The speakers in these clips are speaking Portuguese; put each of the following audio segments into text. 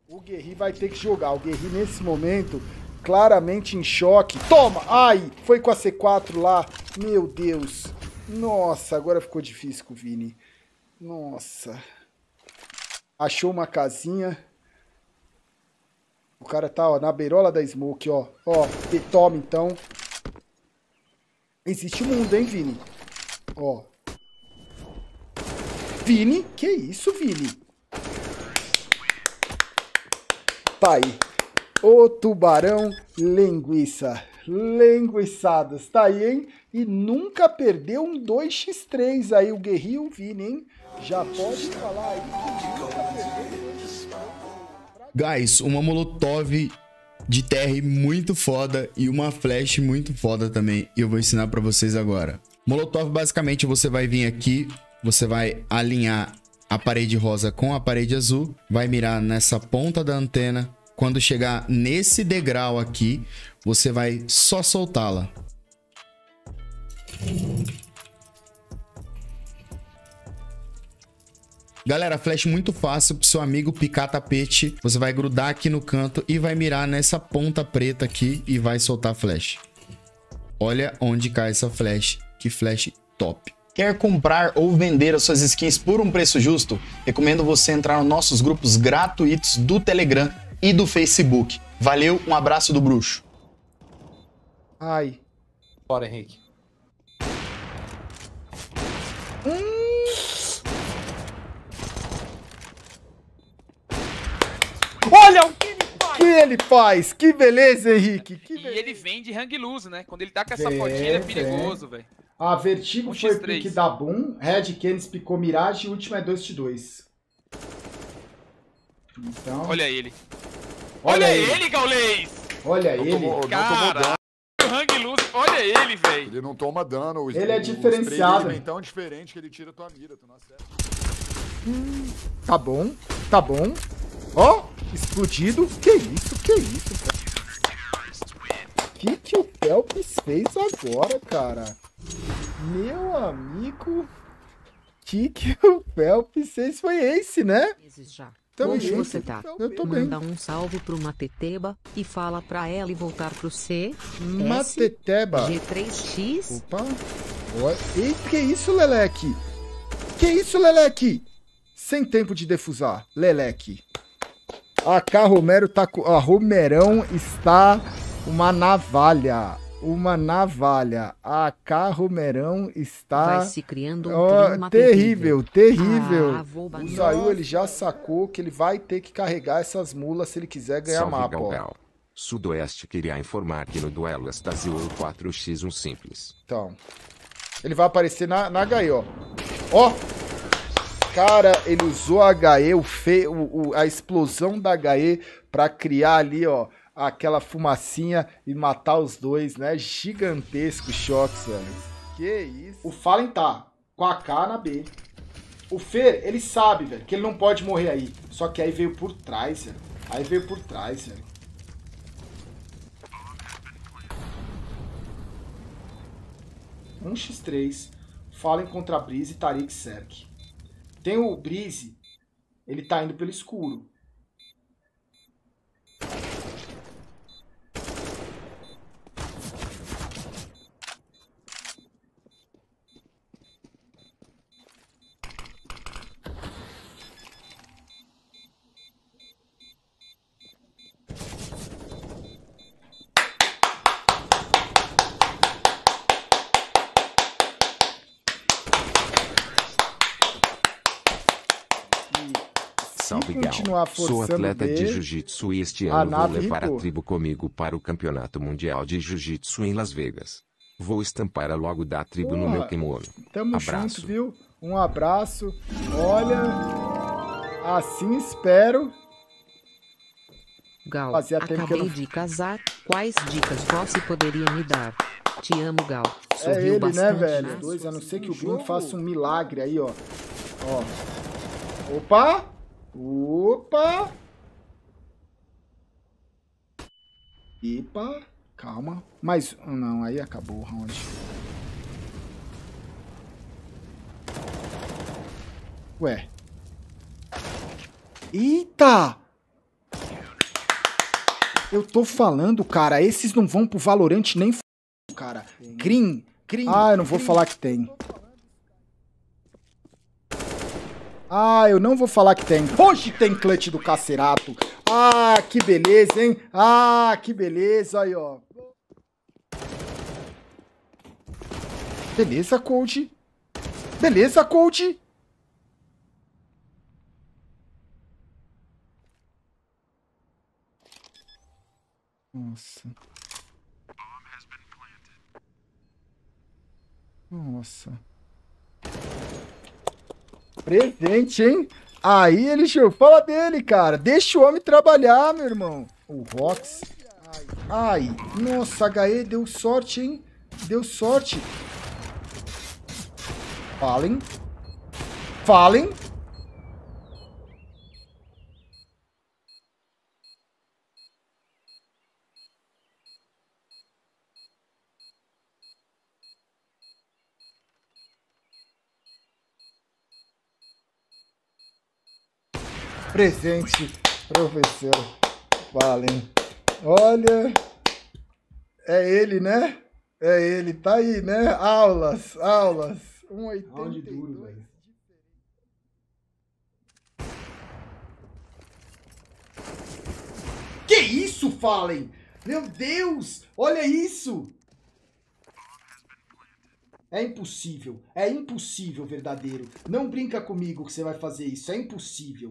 O Guerri vai ter que jogar. O Guerri, nesse momento, claramente em choque. Toma! Ai! Foi com a C4 lá. Meu Deus. Nossa, agora ficou difícil com o Vini. Nossa. Achou uma casinha. O cara tá, ó, na beirola da smoke, ó. Ó, toma, então. Existe o mundo, hein, Vini? Ó. Vini? Que isso, Vini? Tá aí. O tubarão linguiça. Linguiçadas. Tá aí, hein? E nunca perdeu um 2x3 aí, o Guerri e o Vini, hein? Já pode falar aí que nunca perdeu. Guys, uma molotov de TR muito foda e uma flash muito foda também. E eu vou ensinar pra vocês agora. Molotov, basicamente, você vai vir aqui, você vai alinhar a parede rosa com a parede azul, vai mirar nessa ponta da antena. Quando chegar nesse degrau aqui, você vai só soltá-la. Galera, flash muito fácil pro seu amigo picar tapete. Você vai grudar aqui no canto e vai mirar nessa ponta preta aqui e vai soltar flash. Olha onde cai essa flash. Que flash top. Quer comprar ou vender as suas skins por um preço justo? Recomendo você entrar nos nossos grupos gratuitos do Telegram e do Facebook. Valeu, um abraço do bruxo. Ai. Bora, Henrique. Olha o que ele faz! Que beleza, Henrique! Que beleza. E ele vem de hang loose, né? Quando ele tá com essa fotinha, ele é perigoso, velho. A Vertigo foi o 1x3. pique da Boom, Red Canis picou Mirage e o último é 2x2. Então... Olha ele. Olha ele, Gaulês! Olha ele. Caralho, hang loose, olha ele, velho. Ele não toma dano. Ele é diferenciado. É tão diferente que ele tira tua mira, tu não acerta. Tá bom, tá bom. Ó, explodido. Que isso, cara? Que o Pelps fez agora, cara? Meu amigo, que o Pelps fez foi esse, né? Já. Tamo Hoje junto. você tá. Eu tô bem. Manda um salve pro Mateteba e fala pra ela e voltar pro C. Mateteba. G3X. Opa. Olha. Eita, que isso, Leleque? Que isso, Leleque? Sem tempo de defusar, Leleque. A Romero tá com... A Romerão está uma navalha. Uma navalha. A Romerão está... Vai se criando um clima terrível, terrível. Ah, o Zayu, ele já sacou que ele vai ter que carregar essas mulas se ele quiser ganhar Salve, mapa. Galgal. Sudoeste queria informar que no duelo Astasio 4x1 simples. Então, ele vai aparecer na HE, ó. Ó! Cara, ele usou a HE, a explosão da HE pra criar ali, ó, aquela fumacinha e matar os dois, né? Gigantesco choques, velho. Que isso. O Fallen tá com a K na B. O Fer, ele sabe, velho, que ele não pode morrer aí. Só que aí veio por trás, velho. Aí veio por trás, velho. Um x3. Fallen contra Breeze e Tariq Serk. Tem o Breeze, ele tá indo pelo escuro. Salve, Gal. Sou atleta de jiu-jitsu e este ano vou levar a tribo comigo para o Campeonato Mundial de Jiu-Jitsu em Las Vegas. Vou estampar a logo da tribo no meu kimono. Tamo Abraço. junto, viu? Um abraço. Olha, assim espero. Gal, Fazia tempo que eu acabei não... de casar. Quais dicas você poderia me dar? Te amo, Gal. É Sorriu ele, bastante, né, velho? né? Dois, a não ser que o gringo faça um milagre aí, ó. Ó. Opa! Opa! Epa! Calma. Mais um. Não, aí acabou o round. Ué. Eita! Eu tô falando, cara, esses não vão pro Valorant nem f... cara. Crim. Ah, eu não vou falar que tem. Ah, eu não vou falar que tem. Hoje tem clutch do Cacerato. Ah, que beleza, hein? Ah, que beleza. Aí, ó. Beleza, coach. Beleza, coach. Nossa. Nossa. Presente, hein? Aí ele fala dele, cara. Deixa o homem trabalhar, meu irmão. O Rox. Ai. Nossa, HE deu sorte, hein? Deu sorte. Falem. Falem. Presente, professor. Falem. Olha. É ele, né? É ele. Tá aí, né? Aulas. 1,82. Que isso, Fallen? Meu Deus! Olha isso! É impossível, verdadeiro. Não brinca comigo que você vai fazer isso. É impossível.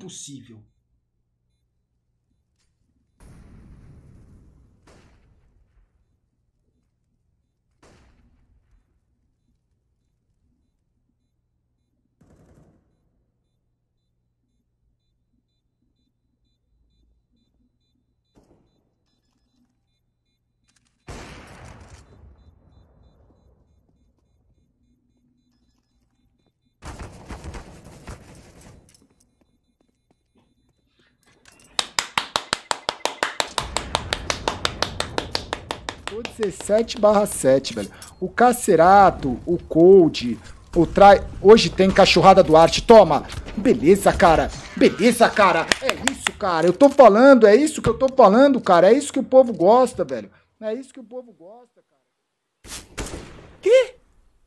O 17/7, velho. O Cacerato, o Cold, o Try... Hoje tem cachorrada do Arte. Toma! Beleza, cara. É isso, cara. Eu tô falando, é isso que eu tô falando, cara. É isso que o povo gosta, velho. É isso que o povo gosta, cara. Que?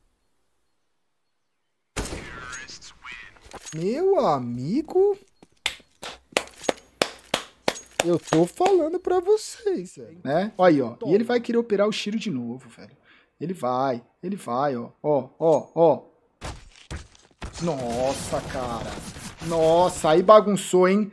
Meu amigo... Eu tô falando pra vocês, velho, né? Olha aí, ó. E ele vai querer operar o Shiro de novo, velho. Ele vai, ó. Ó. Nossa, cara. Nossa, aí bagunçou, hein?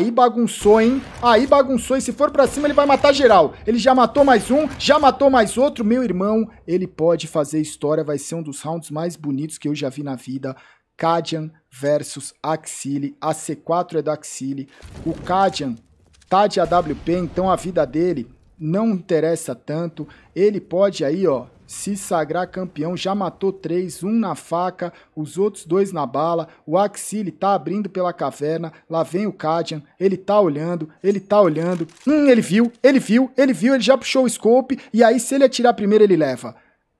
E se for pra cima, ele vai matar geral. Ele já matou mais um, já matou mais outro. Meu irmão, ele pode fazer história. Vai ser um dos rounds mais bonitos que eu já vi na vida. Cadian versus Axile. A C4 é da Axile. O Cadian tá de AWP, então a vida dele não interessa tanto. Ele pode aí, ó, se sagrar campeão. Já matou 3, um na faca, os outros 2 na bala. O Axile tá abrindo pela caverna. Lá vem o Cadian, ele tá olhando. Ele viu, ele já puxou o scope. E aí, se ele atirar primeiro, ele leva.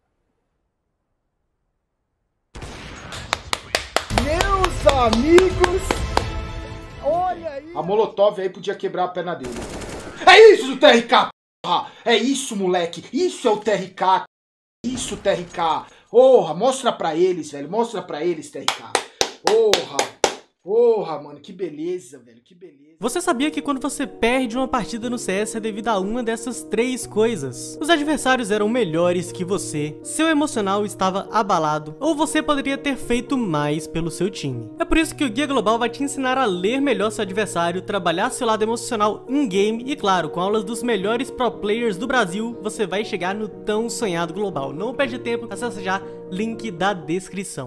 Meus amigos... Olha aí. A Molotov aí podia quebrar a perna dele. É isso, TRK, porra! É isso, moleque! Isso é o TRK! Isso, TRK! Porra, mostra pra eles, velho! Mostra pra eles, TRK! Porra, mano, que beleza, velho! Que beleza! Você sabia que quando você perde uma partida no CS é devido a uma dessas 3 coisas? Os adversários eram melhores que você, seu emocional estava abalado, ou você poderia ter feito mais pelo seu time. É por isso que o Guia Global vai te ensinar a ler melhor seu adversário, trabalhar seu lado emocional in-game e, claro, com aulas dos melhores pro players do Brasil, você vai chegar no tão sonhado global. Não perde tempo, acessa já, link da descrição.